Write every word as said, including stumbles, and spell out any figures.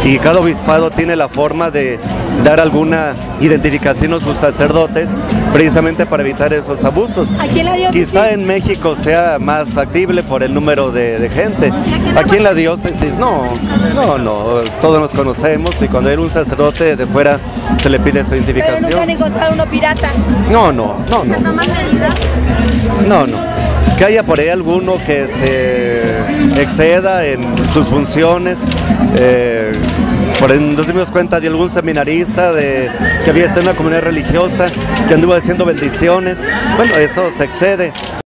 y cada obispado tiene la forma de dar alguna identificación a sus sacerdotes precisamente para evitar esos abusos. Aquí en la diócesis. Quizá en México sea más factible por el número de, de gente. Aquí en la diócesis no, no, no, todos nos conocemos y cuando hay un sacerdote de fuera se le pide su Pero identificación. nunca han encontrado uno pirata. No, no, no, no. No, no. Que haya por ahí alguno que se exceda en sus funciones. Eh, por ahí nos dimos cuenta de algún seminarista de, que había estado en una comunidad religiosa que anduvo haciendo bendiciones. Bueno, eso se excede.